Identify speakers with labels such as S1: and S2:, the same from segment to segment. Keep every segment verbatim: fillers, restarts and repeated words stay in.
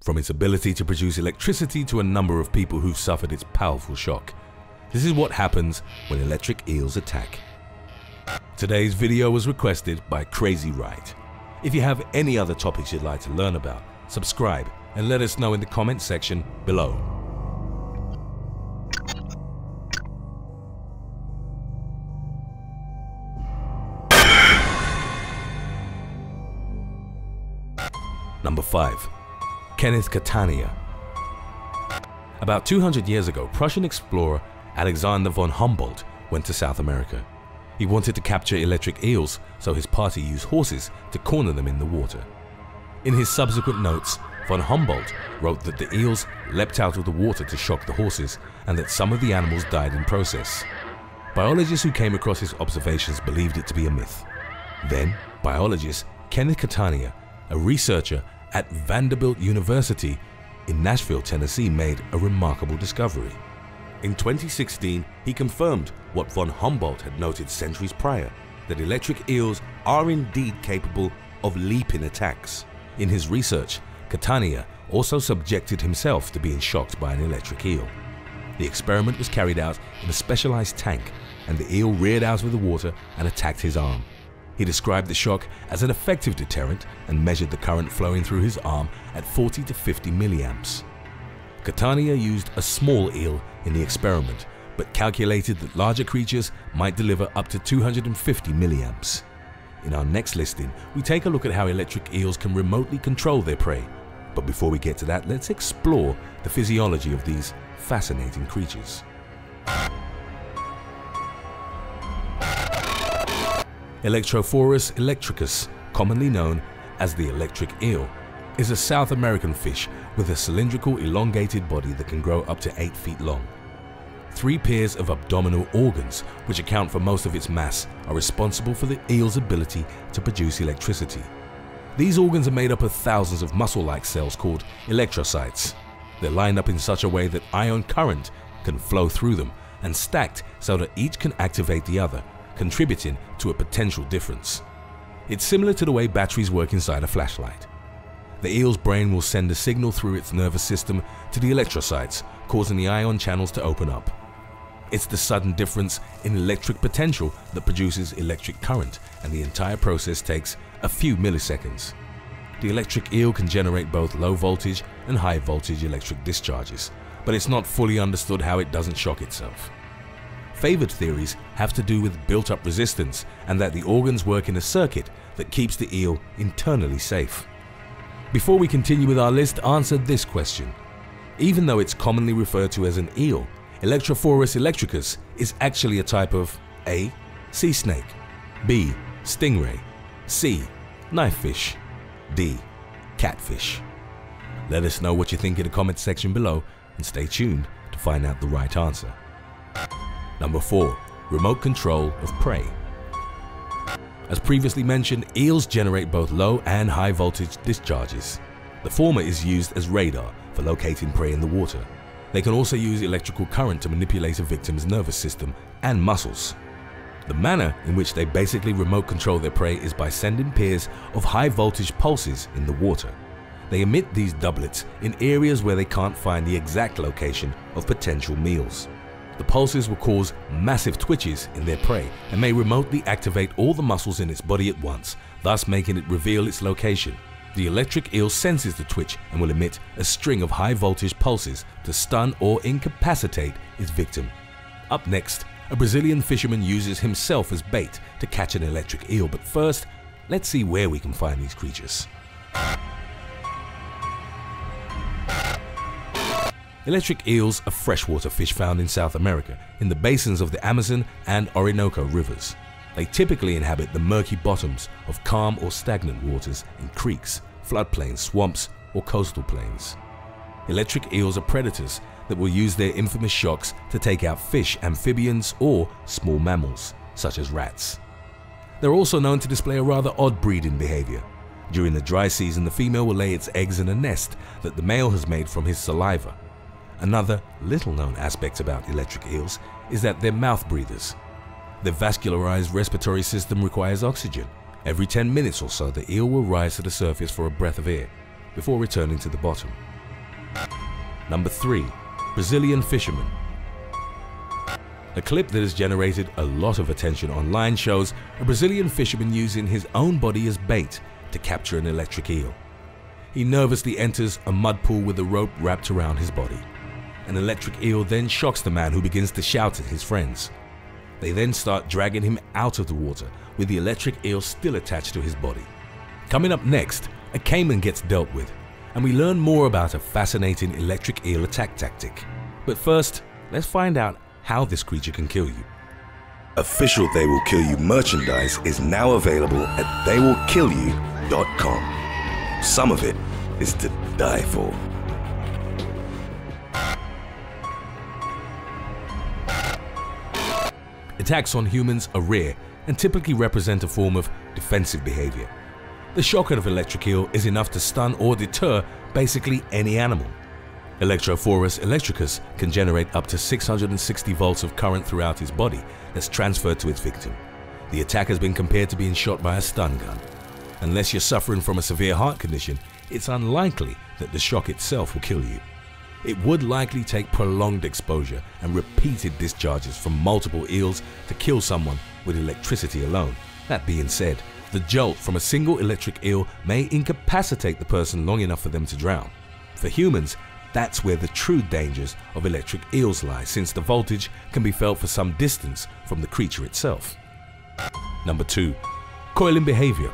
S1: from its ability to produce electricity to a number of people who've suffered its powerful shock. This is what happens when electric eels attack. Today's video was requested by Crazy Right. If you have any other topics you'd like to learn about, subscribe and let us know in the comment section below. Number five. Kenneth Catania. About two hundred years ago, Prussian explorer Alexander von Humboldt went to South America. He wanted to capture electric eels, so his party used horses to corner them in the water. In his subsequent notes, von Humboldt wrote that the eels leapt out of the water to shock the horses and that some of the animals died in process. Biologists who came across his observations believed it to be a myth. Then, biologist Kenneth Catania, a researcher at Vanderbilt University in Nashville, Tennessee, made a remarkable discovery. In twenty sixteen, he confirmed what von Humboldt had noted centuries prior, that electric eels are indeed capable of leaping attacks. In his research, Catania also subjected himself to being shocked by an electric eel. The experiment was carried out in a specialized tank, and the eel reared out of the water and attacked his arm. He described the shock as an effective deterrent and measured the current flowing through his arm at forty to fifty milliamps. Catania used a small eel in the experiment, but calculated that larger creatures might deliver up to two hundred fifty milliamps. In our next listing, we take a look at how electric eels can remotely control their prey. But before we get to that, let's explore the physiology of these fascinating creatures. Electrophorus electricus, commonly known as the electric eel, is a South American fish with a cylindrical elongated body that can grow up to eight feet long. Three pairs of abdominal organs, which account for most of its mass, are responsible for the eel's ability to produce electricity. These organs are made up of thousands of muscle-like cells called electrocytes. They're lined up in such a way that ion current can flow through them and stacked so that each can activate the other, contributing to a potential difference. It's similar to the way batteries work inside a flashlight. The eel's brain will send a signal through its nervous system to the electrocytes, causing the ion channels to open up. It's the sudden difference in electric potential that produces electric current, and the entire process takes a few milliseconds. The electric eel can generate both low voltage and high voltage electric discharges, but it's not fully understood how it doesn't shock itself. Favored theories have to do with built-up resistance and that the organs work in a circuit that keeps the eel internally safe. Before we continue with our list, answer this question. Even though it's commonly referred to as an eel, Electrophorus electricus is actually a type of A. Sea snake, B. Stingray, C. Knifefish, D. Catfish. Let us know what you think in the comment section below and stay tuned to find out the right answer. Number four. Remote control of prey. As previously mentioned, eels generate both low and high voltage discharges. The former is used as radar for locating prey in the water. They can also use electrical current to manipulate a victim's nervous system and muscles. The manner in which they basically remote control their prey is by sending pairs of high voltage pulses in the water. They emit these doublets in areas where they can't find the exact location of potential meals. The pulses will cause massive twitches in their prey and may remotely activate all the muscles in its body at once, thus making it reveal its location. The electric eel senses the twitch and will emit a string of high voltage pulses to stun or incapacitate its victim. Up next, a Brazilian fisherman uses himself as bait to catch an electric eel, but first, let's see where we can find these creatures. Electric eels are freshwater fish found in South America, in the basins of the Amazon and Orinoco rivers. They typically inhabit the murky bottoms of calm or stagnant waters in creeks, floodplains, swamps, or coastal plains. Electric eels are predators that will use their infamous shocks to take out fish, amphibians, or small mammals, such as rats. They're also known to display a rather odd breeding behavior. During the dry season, the female will lay its eggs in a nest that the male has made from his saliva. Another little-known aspect about electric eels is that they're mouth breathers. Their vascularized respiratory system requires oxygen. Every ten minutes or so, the eel will rise to the surface for a breath of air before returning to the bottom. Number three. Brazilian fisherman. A clip that has generated a lot of attention online shows a Brazilian fisherman using his own body as bait to capture an electric eel. He nervously enters a mud pool with a rope wrapped around his body. An electric eel then shocks the man, who begins to shout at his friends. They then start dragging him out of the water with the electric eel still attached to his body. Coming up next, a caiman gets dealt with, and we learn more about a fascinating electric eel attack tactic. But first, let's find out how this creature can kill you.
S2: Official They Will Kill You merchandise is now available at they will kill you dot com. Some of it is to die for.
S1: Attacks on humans are rare and typically represent a form of defensive behavior. The shock of an electric eel is enough to stun or deter basically any animal. Electrophorus electricus can generate up to six hundred sixty volts of current throughout his body that's transferred to its victim. The attack has been compared to being shot by a stun gun. Unless you're suffering from a severe heart condition, it's unlikely that the shock itself will kill you. It would likely take prolonged exposure and repeated discharges from multiple eels to kill someone with electricity alone. That being said, the jolt from a single electric eel may incapacitate the person long enough for them to drown. For humans, that's where the true dangers of electric eels lie, since the voltage can be felt for some distance from the creature itself. Number two. Coiling behavior.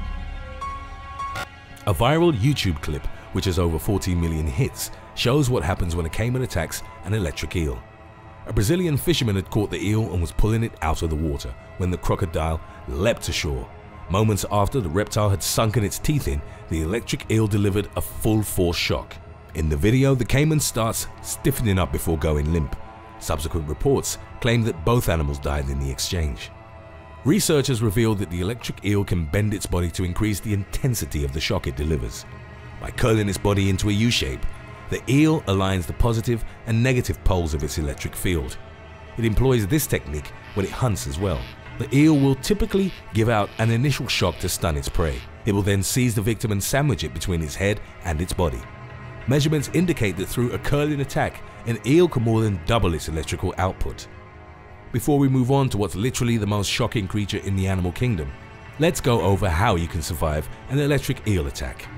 S1: A viral YouTube clip, which has over fourteen million hits, shows what happens when a caiman attacks an electric eel. A Brazilian fisherman had caught the eel and was pulling it out of the water when the crocodile leapt ashore. Moments after the reptile had sunken its teeth in, the electric eel delivered a full force shock. In the video, the caiman starts stiffening up before going limp. Subsequent reports claim that both animals died in the exchange. Researchers revealed that the electric eel can bend its body to increase the intensity of the shock it delivers. By curling its body into a U shape, the eel aligns the positive and negative poles of its electric field. It employs this technique when it hunts as well. The eel will typically give out an initial shock to stun its prey. It will then seize the victim and sandwich it between its head and its body. Measurements indicate that through a curling attack, an eel can more than double its electrical output. Before we move on to what's literally the most shocking creature in the animal kingdom, let's go over how you can survive an electric eel attack.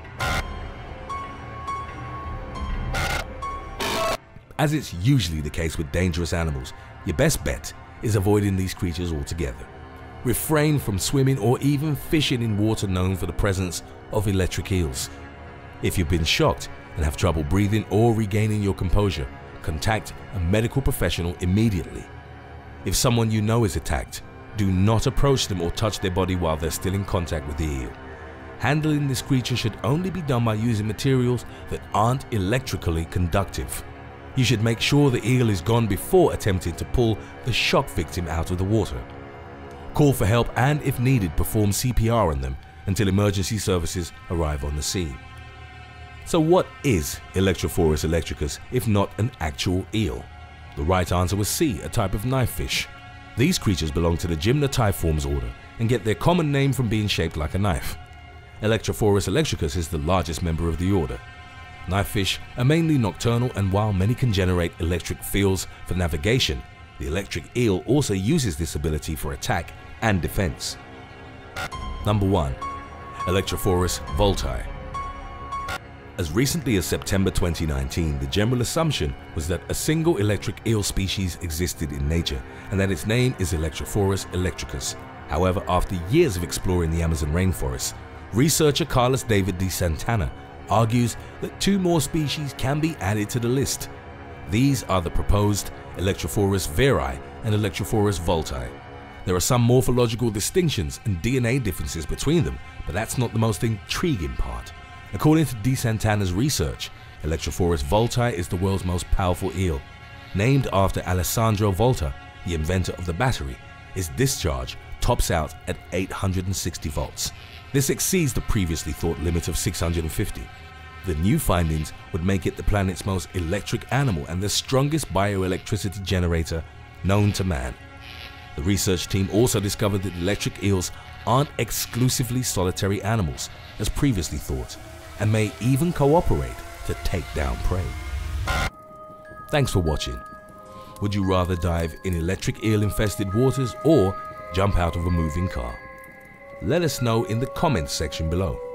S1: As it's usually the case with dangerous animals, your best bet is avoiding these creatures altogether. Refrain from swimming or even fishing in water known for the presence of electric eels. If you've been shocked and have trouble breathing or regaining your composure, contact a medical professional immediately. If someone you know is attacked, do not approach them or touch their body while they're still in contact with the eel. Handling this creature should only be done by using materials that aren't electrically conductive. You should make sure the eel is gone before attempting to pull the shock victim out of the water. Call for help and, if needed, perform C P R on them until emergency services arrive on the scene. So what is Electrophorus electricus if not an actual eel? The right answer was C, a type of knife fish. These creatures belong to the Gymnotiformes order and get their common name from being shaped like a knife. Electrophorus electricus is the largest member of the order. Knife fish are mainly nocturnal, and while many can generate electric fields for navigation, the electric eel also uses this ability for attack and defense. Number one. Electrophorus VOLTAI. As recently as September twenty nineteen, the general assumption was that a single electric eel species existed in nature and that its name is Electrophorus electricus. However, after years of exploring the Amazon rainforest, researcher Carlos David de Santana argues that two more species can be added to the list. These are the proposed Electrophorus veri and Electrophorus voltai. There are some morphological distinctions and D N A differences between them, but that's not the most intriguing part. According to De Santana's research, Electrophorus voltai is the world's most powerful eel. Named after Alessandro Volta, the inventor of the battery, its discharge tops out at eight hundred sixty volts. This exceeds the previously thought limit of six hundred fifty. The new findings would make it the planet's most electric animal and the strongest bioelectricity generator known to man. The research team also discovered that electric eels aren't exclusively solitary animals, as previously thought, and may even cooperate to take down prey. Thanks for watching. Would you rather dive in electric eel infested waters or jump out of a moving car? Let us know in the comments section below.